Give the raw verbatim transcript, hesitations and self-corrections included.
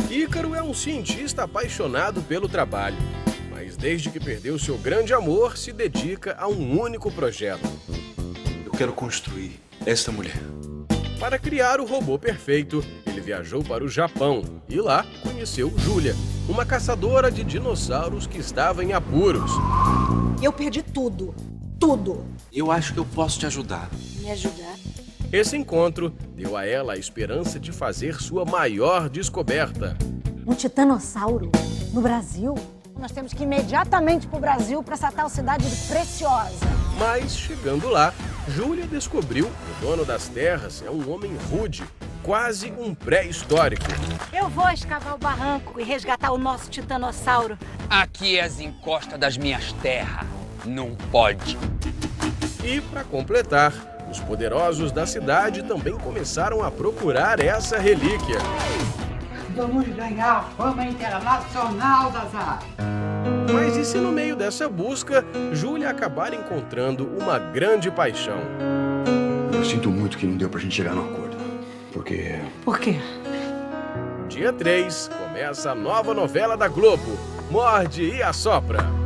Ícaro é um cientista apaixonado pelo trabalho, mas desde que perdeu seu grande amor, se dedica a um único projeto. Eu quero construir esta mulher. Para criar o robô perfeito, ele viajou para o Japão e lá conheceu Júlia, uma caçadora de dinossauros que estava em apuros. Eu perdi tudo, tudo. Eu acho que eu posso te ajudar. Me ajudar? Esse encontro deu a ela a esperança de fazer sua maior descoberta. Um titanossauro no Brasil? Nós temos que ir imediatamente para o Brasil para essa tal cidade de Preciosa. Mas, chegando lá, Júlia descobriu que o dono das terras é um homem rude, quase um pré-histórico. Eu vou escavar o barranco e resgatar o nosso titanossauro. Aqui é as encostas das minhas terras. Não pode. E, para completar, os poderosos da cidade também começaram a procurar essa relíquia. Vamos ganhar fama internacional das artes. Mas e se no meio dessa busca, Júlia acabar encontrando uma grande paixão? Eu sinto muito que não deu pra gente chegar no acordo. Porque... Por quê? Dia três, começa a nova novela da Globo, Morde e Assopra.